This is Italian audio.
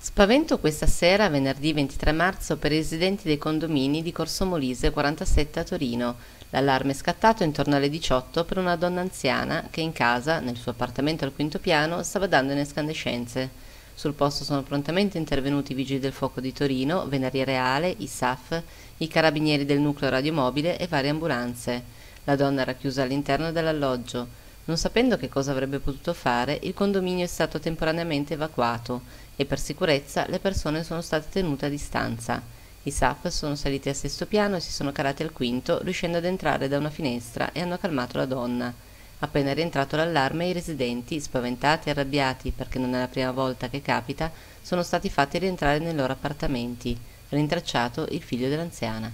Spavento questa sera, venerdì 23 marzo, per i residenti dei condomini di Corso Molise 47 a Torino. L'allarme è scattato intorno alle 18 per una donna anziana che in casa, nel suo appartamento al quinto piano, stava dando in escandescenze. Sul posto sono prontamente intervenuti i vigili del fuoco di Torino, Venaria Reale, i SAF, i carabinieri del nucleo radiomobile e varie ambulanze. La donna era chiusa all'interno dell'alloggio. Non sapendo che cosa avrebbe potuto fare, il condominio è stato temporaneamente evacuato e per sicurezza le persone sono state tenute a distanza. I SAP sono saliti al sesto piano e si sono calati al quinto, riuscendo ad entrare da una finestra e hanno calmato la donna. Appena rientrato l'allarme, i residenti, spaventati e arrabbiati perché non è la prima volta che capita, sono stati fatti rientrare nei loro appartamenti, rintracciato il figlio dell'anziana.